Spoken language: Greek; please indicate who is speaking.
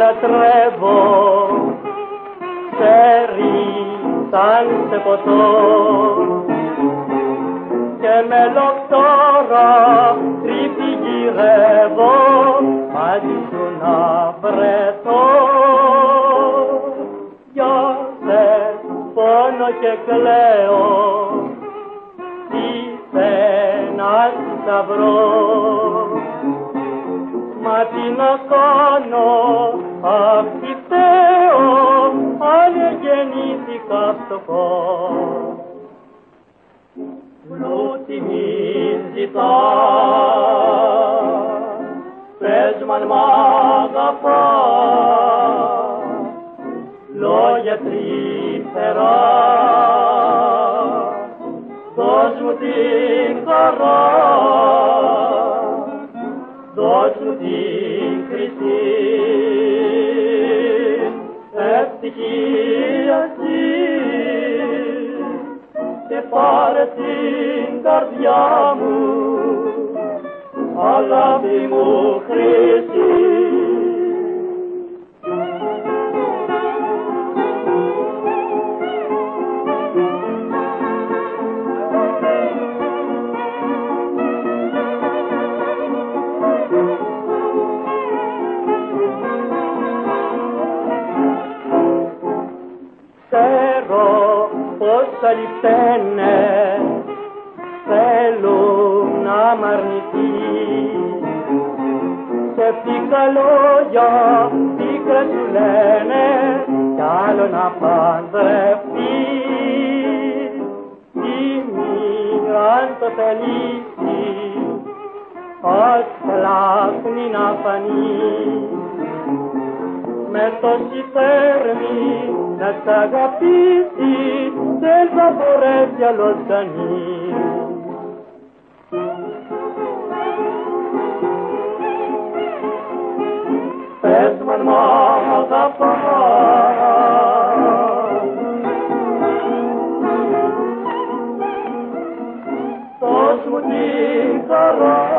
Speaker 1: λατρεύω, ξέρει σαν σε ποτό και με λοκτόρα τρύπη γυρεύω μαζί σου να βρεθώ. Για θες πόνο και κλαίω, τι να θα βρω, μα τι να κάνω, αχ τι φταίω, αν γεννήθηκα φτωχός. Πλούτη μη ζητάς, πες μ' αν μ' αγαπάς, λόγια τρυφερά, δώσ' μου την χαρά, δώσ' μου την χρυσή ευτυχία εσύ και πάρε την καρδιά μου, αγάπη μου χρυσή. Ξέρω πως αληθαίνε, θέλουν να μ' αρνηθείς, ψεύτικα λόγια πίκρα σου λένε κι άλλο να παντρευτείς. Τι μοίρα αν το θελήσεις, ως πλάχνει να φανείς, με τόση θέρμη να σ' αγαπήσει, δεν θα μπορέσει άλλος κανείς. Πες μ' αν μ' αγαπάς, δώσ' μου την χαρά,